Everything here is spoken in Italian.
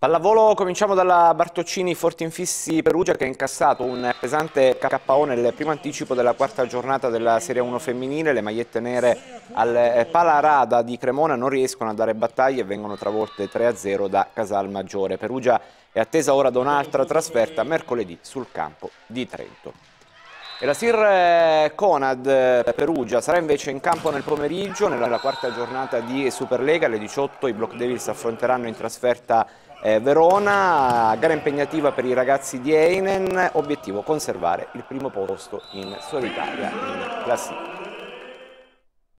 Pallavolo, cominciamo dalla Bartoccini Fortinfissi Perugia che ha incassato un pesante KO nel primo anticipo della quarta giornata della Serie 1 femminile. Le magliette nere al Palarada di Cremona non riescono a dare battaglie e vengono travolte 3-0 da Casalmaggiore. Perugia è attesa ora da un'altra trasferta mercoledì sul campo di Trento. E la Sir Conad Perugia sarà invece in campo nel pomeriggio nella quarta giornata di Superlega. Alle 18 i Block Devils affronteranno in trasferta Verona, gara impegnativa per i ragazzi di Einen, obiettivo conservare il primo posto in solitaria in classifica.